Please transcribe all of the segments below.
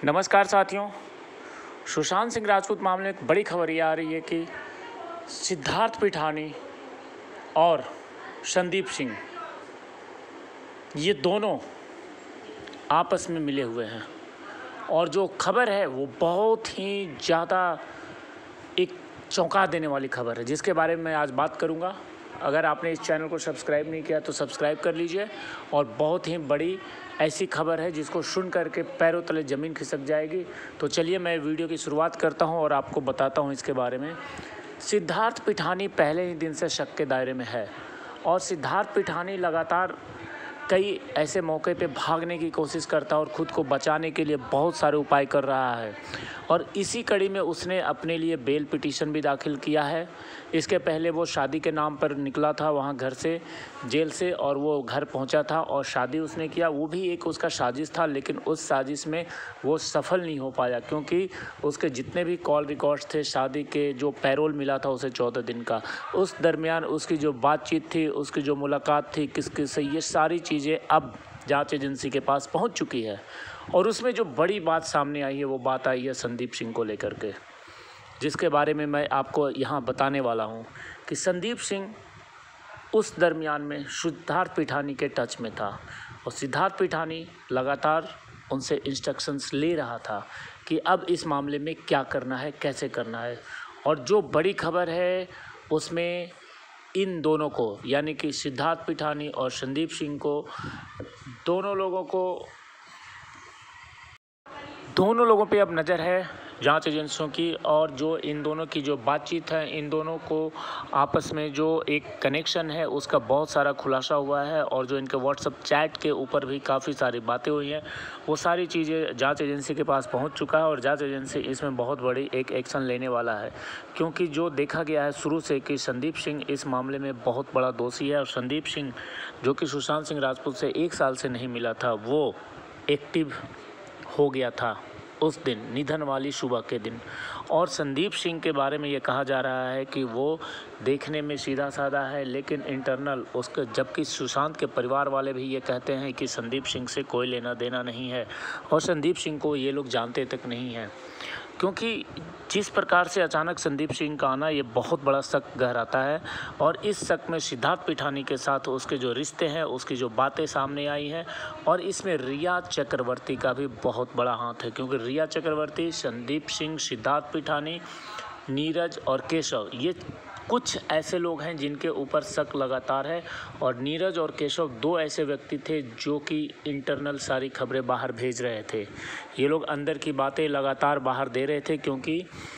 नमस्कार साथियों। सुशांत सिंह राजपूत मामले में एक बड़ी खबर ये आ रही है कि सिद्धार्थ पिठानी और संदीप सिंह ये दोनों आपस में मिले हुए हैं और जो खबर है वो बहुत ही ज़्यादा एक चौंका देने वाली खबर है, जिसके बारे में मैं आज बात करूंगा। अगर आपने इस चैनल को सब्सक्राइब नहीं किया तो सब्सक्राइब कर लीजिए। और बहुत ही बड़ी ऐसी खबर है जिसको सुन करके पैरों तले ज़मीन खिसक जाएगी। तो चलिए मैं वीडियो की शुरुआत करता हूं और आपको बताता हूं इसके बारे में। सिद्धार्थ पिठानी पहले ही दिन से शक के दायरे में है और सिद्धार्थ पिठानी लगातार कई ऐसे मौके पे भागने की कोशिश करता है और ख़ुद को बचाने के लिए बहुत सारे उपाय कर रहा है। और इसी कड़ी में उसने अपने लिए बेल पिटीशन भी दाखिल किया है। इसके पहले वो शादी के नाम पर निकला था वहाँ घर से, जेल से, और वो घर पहुँचा था और शादी उसने किया। वो भी एक उसका साजिश था, लेकिन उस साजिश में वो सफल नहीं हो पाया क्योंकि उसके जितने भी कॉल रिकॉर्ड्स थे शादी के, जो पैरोल मिला था उसे 14 दिन का, उस दरमियान उसकी जो बातचीत थी, उसकी जो मुलाकात थी किसके से, ये सारी चीज़ें अब जांच एजेंसी के पास पहुंच चुकी है। और उसमें जो बड़ी बात सामने आई है वो बात आई है संदीप सिंह को लेकर के, जिसके बारे में मैं आपको यहाँ बताने वाला हूँ कि संदीप सिंह उस दरमियान में सिद्धार्थ पिठानी के टच में था और सिद्धार्थ पिठानी लगातार उनसे इंस्ट्रक्शंस ले रहा था कि अब इस मामले में क्या करना है, कैसे करना है। और जो बड़ी खबर है उसमें इन दोनों को, यानी कि सिद्धार्थ पिठानी और संदीप सिंह को, दोनों लोगों पे अब नज़र है जांच एजेंसियों की। और जो इन दोनों की जो बातचीत है, इन दोनों को आपस में जो एक कनेक्शन है उसका बहुत सारा खुलासा हुआ है। और जो इनके व्हाट्सएप चैट के ऊपर भी काफ़ी सारी बातें हुई हैं, वो सारी चीज़ें जांच एजेंसी के पास पहुंच चुका है और जांच एजेंसी इसमें बहुत बड़ी एक एक्शन लेने वाला है। क्योंकि जो देखा गया है शुरू से कि संदीप सिंह इस मामले में बहुत बड़ा दोषी है और संदीप सिंह जो कि सुशांत सिंह राजपूत से 1 साल से नहीं मिला था, वो एक्टिव हो गया था उस दिन, निधन वाली सुबह के दिन। और संदीप सिंह के बारे में ये कहा जा रहा है कि वो देखने में सीधा साधा है, लेकिन इंटरनल उसके, जबकि सुशांत के परिवार वाले भी ये कहते हैं कि संदीप सिंह से कोई लेना देना नहीं है और संदीप सिंह को ये लोग जानते तक नहीं हैं। क्योंकि जिस प्रकार से अचानक संदीप सिंह का आना, ये बहुत बड़ा शक गहराता है। और इस शक में सिद्धार्थ पिठानी के साथ उसके जो रिश्ते हैं, उसकी जो बातें सामने आई हैं, और इसमें रिया चक्रवर्ती का भी बहुत बड़ा हाथ है। क्योंकि रिया चक्रवर्ती, संदीप सिंह, सिद्धार्थ पिठानी, नीरज और केशव, ये कुछ ऐसे लोग हैं जिनके ऊपर शक लगातार है। और नीरज और केशव 2 ऐसे व्यक्ति थे जो कि इंटरनल सारी खबरें बाहर भेज रहे थे। ये लोग अंदर की बातें लगातार बाहर दे रहे थे, क्योंकि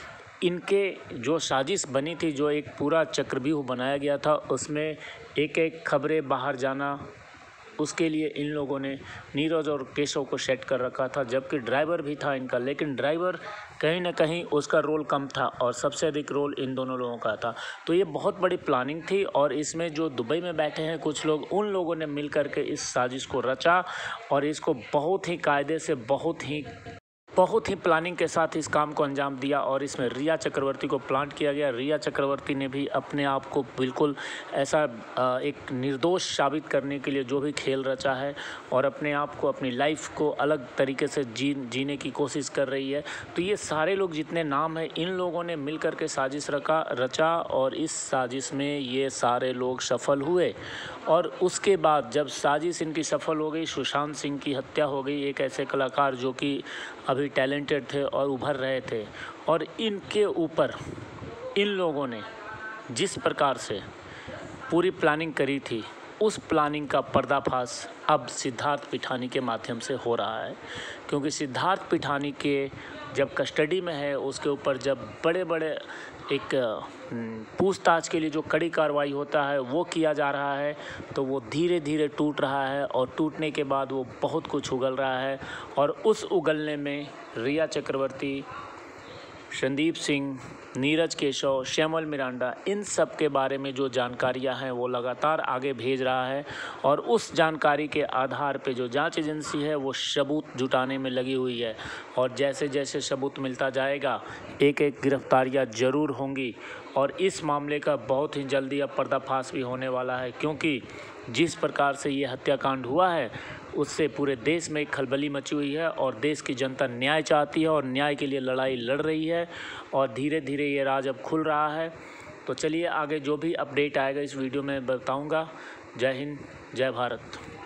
इनके जो साजिश बनी थी, जो एक पूरा चक्रव्यूह बनाया गया था, उसमें एक खबरें बाहर जाना, उसके लिए इन लोगों ने नीरज और केशव को सेट कर रखा था। जबकि ड्राइवर भी था इनका, लेकिन ड्राइवर कहीं ना कहीं उसका रोल कम था और सबसे अधिक रोल इन दोनों लोगों का था। तो ये बहुत बड़ी प्लानिंग थी। और इसमें जो दुबई में बैठे हैं कुछ लोग, उन लोगों ने मिल करके इस साजिश को रचा और इसको बहुत ही कायदे से, बहुत ही प्लानिंग के साथ इस काम को अंजाम दिया। और इसमें रिया चक्रवर्ती को प्लांट किया गया। रिया चक्रवर्ती ने भी अपने आप को बिल्कुल ऐसा एक निर्दोष साबित करने के लिए जो भी खेल रचा है और अपने आप को, अपनी लाइफ को अलग तरीके से जीने की कोशिश कर रही है। तो ये सारे लोग जितने नाम हैं, इन लोगों ने मिल कर के साजिश रचा और इस साजिश में ये सारे लोग सफल हुए। और उसके बाद जब साजिश इनकी सफल हो गई, सुशांत सिंह की हत्या हो गई, एक ऐसे कलाकार जो कि अभी टैलेंटेड थे और उभर रहे थे। और इनके ऊपर इन लोगों ने जिस प्रकार से पूरी प्लानिंग करी थी, उस प्लानिंग का पर्दाफाश अब सिद्धार्थ पिठानी के माध्यम से हो रहा है। क्योंकि सिद्धार्थ पिठानी के जब कस्टडी में है, उसके ऊपर जब बड़े एक पूछताछ के लिए जो कड़ी कार्रवाई होता है वो किया जा रहा है, तो वो धीरे धीरे टूट रहा है। और टूटने के बाद वो बहुत कुछ उगल रहा है। और उस उगलने में रिया चक्रवर्ती, संदीप सिंह, नीरज केशव, श्यामल मिरांडा, इन सब के बारे में जो जानकारियां हैं वो लगातार आगे भेज रहा है। और उस जानकारी के आधार पे जो जांच एजेंसी है वो सबूत जुटाने में लगी हुई है। और जैसे जैसे सबूत मिलता जाएगा, एक गिरफ्तारियां ज़रूर होंगी। और इस मामले का बहुत ही जल्दी अब पर्दाफाश भी होने वाला है। क्योंकि जिस प्रकार से ये हत्याकांड हुआ है, उससे पूरे देश में एक खलबली मची हुई है और देश की जनता न्याय चाहती है और न्याय के लिए लड़ाई लड़ रही है और धीरे धीरे ये राज अब खुल रहा है। तो चलिए आगे जो भी अपडेट आएगा इस वीडियो में बताऊंगा। जय हिंद, जय भारत।